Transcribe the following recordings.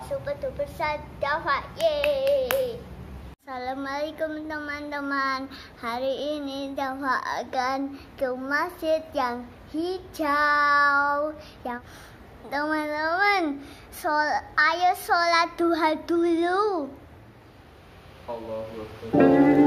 super duper Dafa. Yeay. Assalamualaikum teman-teman. Hari ini Dafa akan ke masjid yang hijau. Yang teman-teman, ayo sholat duha dulu. Allahu Akbar.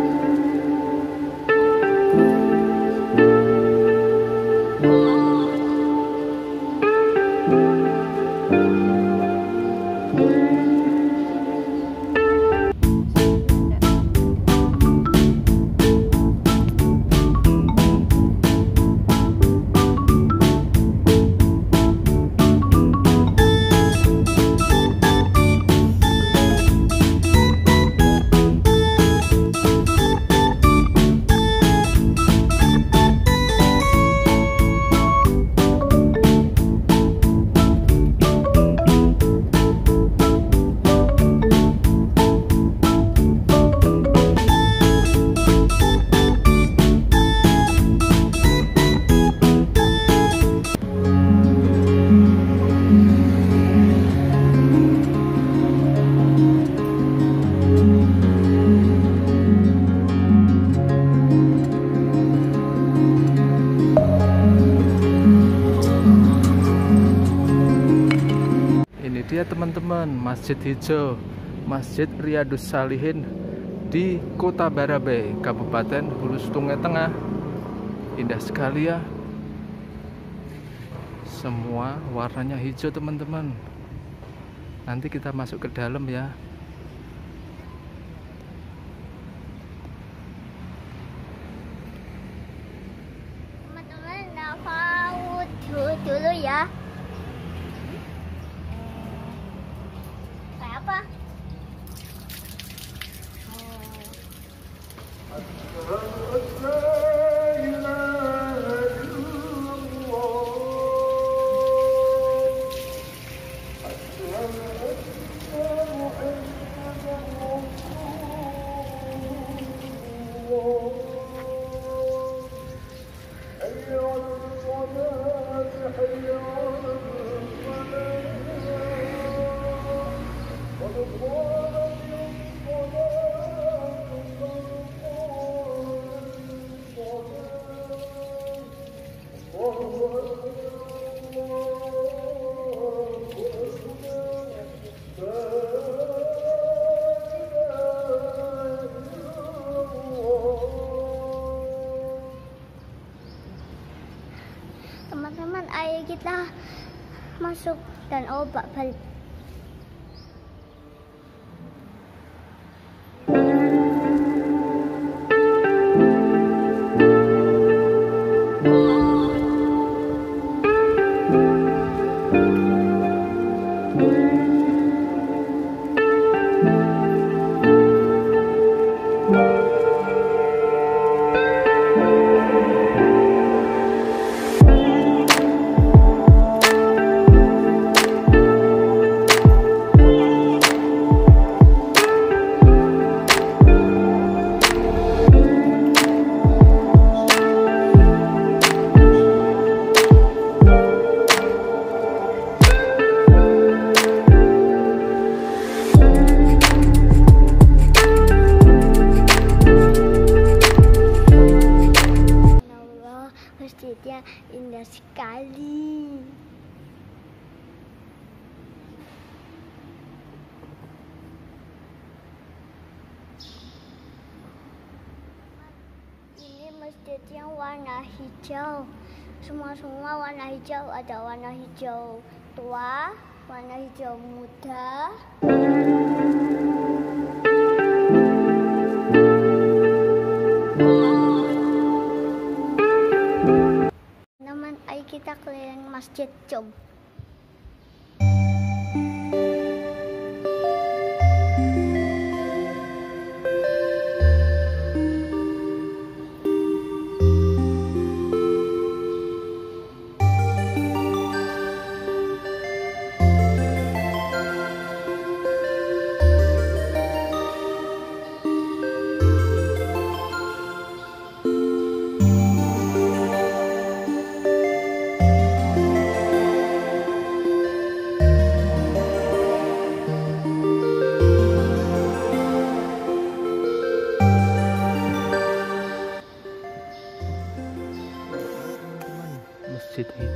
Dia teman-teman, Masjid Hijau, Masjid Riyadus Salihin di Kota Barabai, Kabupaten Hulu Sungai Tengah. Indah sekali ya. Semua warnanya hijau teman-teman. Nanti kita masuk ke dalam ya. Teman-teman, Dafa dulu ya. Apa? Teman-teman, ayo kita masuk dan obat balik. Masjidnya indah sekali. Ini masjid yang warna hijau. Semua warna hijau. Ada warna hijau tua, warna hijau muda. Ayo kita keliling masjid, Jom.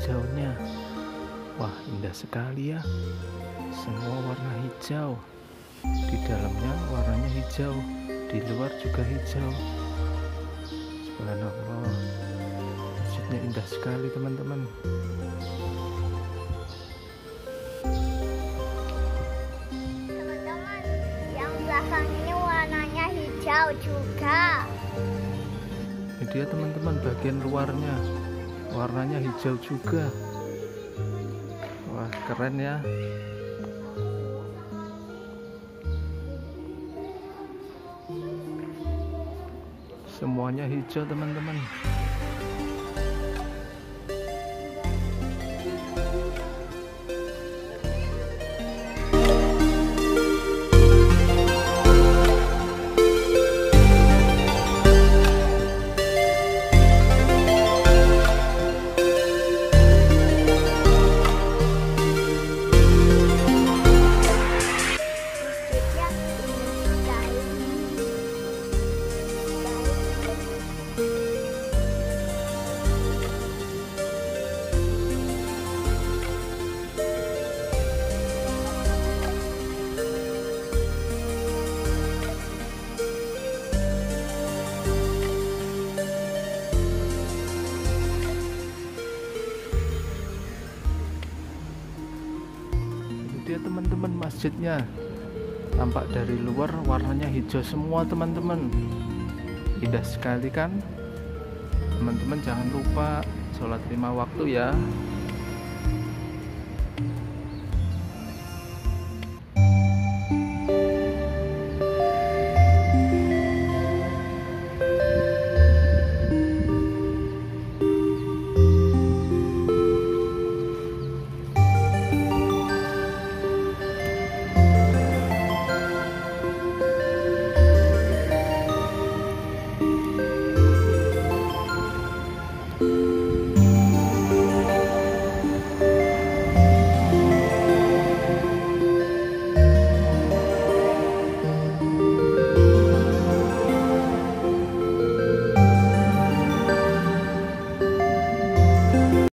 hijaunya. Wah, indah sekali ya. Semua warna hijau. Di dalamnya warnanya hijau, di luar juga hijau. Subhanallah, masjidnya indah sekali teman-teman. Teman-teman, yang belakang ini warnanya hijau juga. Ini dia teman-teman, bagian luarnya warnanya hijau juga. Wah, keren ya. Semuanya hijau teman-teman. Dia teman-teman, masjidnya tampak dari luar warnanya hijau semua teman-teman. Indah sekali kan? Teman-teman jangan lupa sholat 5 waktu ya.